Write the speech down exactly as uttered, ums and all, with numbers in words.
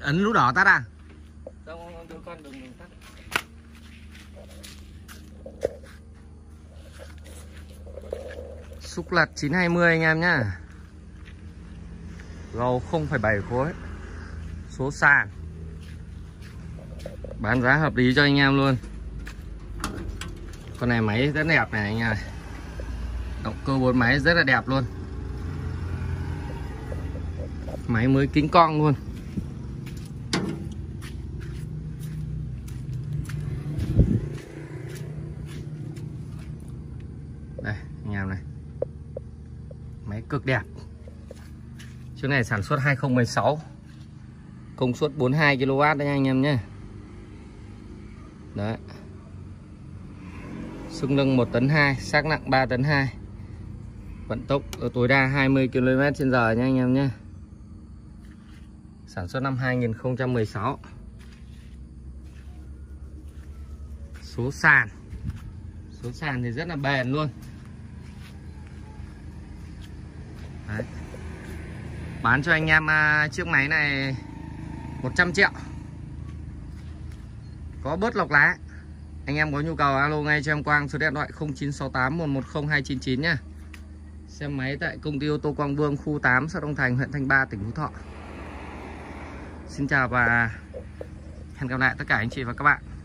ấn nút đỏ tắt à? Không, đưa con đừng đừng tắt. Xúc lật chín hai mươi anh em nhá. Gầu không phẩy bảy khối. Số sàn. Bán giá hợp lý cho anh em luôn. Con này máy rất đẹp này anh em. Động cơ bốn máy rất là đẹp luôn. Máy mới kính cong luôn. Đây anh em này. Máy cực đẹp. Chiếc này sản xuất hai không một sáu. Công suất bốn mươi hai ki lô oát đấy anh em nhé. Đấy. Sức nâng một tấn hai, xác nặng ba tấn hai. Vận tốc ở tối đa hai mươi ki lô mét trên giờ nha anh em nhé. Sản xuất năm hai nghìn không trăm mười sáu. Số sàn. Số sàn thì rất là bền luôn. Đấy. Bán cho anh em uh, chiếc máy này một trăm triệu. Có bớt lọc lá. Anh em có nhu cầu alo ngay cho em Quang số điện thoại không chín sáu tám một một không hai chín chín nhá. Xem máy tại công ty ô tô Quang Vương, khu tám, xã Đông Thành, huyện Thanh Ba, tỉnh Phú Thọ. Xin chào và hẹn gặp lại tất cả anh chị và các bạn.